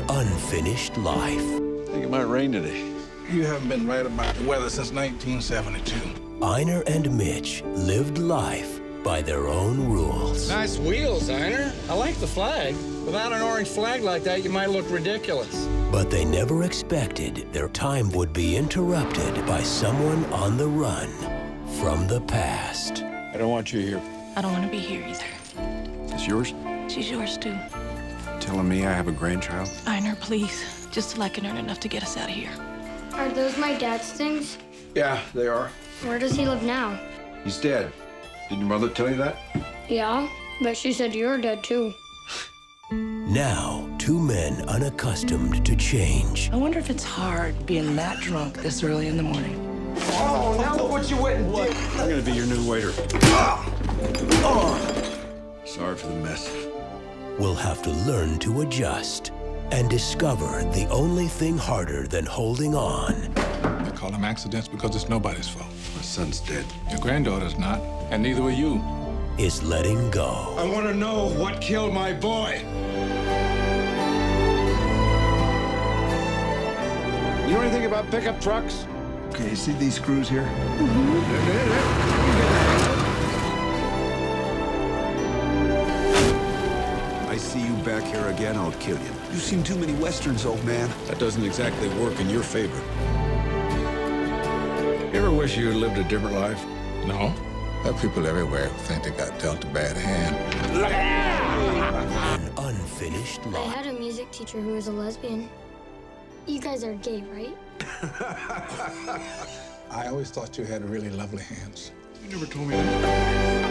unfinished life. I think it might rain today. You haven't been right about the weather since 1972. Einar and Mitch lived life by their own rules. Nice wheels, Einar. I like the flag. Without an orange flag like that, you might look ridiculous. But they never expected their time would be interrupted by someone on the run from the past. I don't want you here. I don't want to be here either. Is this yours? She's yours, too. Telling me I have a grandchild? Einar, please. Just till I can earn enough to get us out of here. Are those my dad's things? Yeah, they are. Where does he live now? He's dead. Did your mother tell you that? Yeah, but she said you're dead, too. Now, two men unaccustomed to change I wonder if it's hard being that drunk this early in the morning. Oh, now look what you went and did. I'm gonna be your new waiter. Sorry for the mess. will have to learn to adjust and discover the only thing harder than holding on I call them accidents because it's nobody's fault. My son's dead. Your granddaughter's not, and neither were you. is letting go. I want to know what killed my boy. You know anything about pickup trucks? Okay, you see these screws here? I see you back here again, I'll kill you. You've seen too many westerns, old man. That doesn't exactly work in your favor. You ever wish you had lived a different life? No. There are people everywhere who think they got dealt a bad hand. An unfinished I life. had a music teacher who was a lesbian. You guys are gay, right? I always thought you had really lovely hands. You never told me that.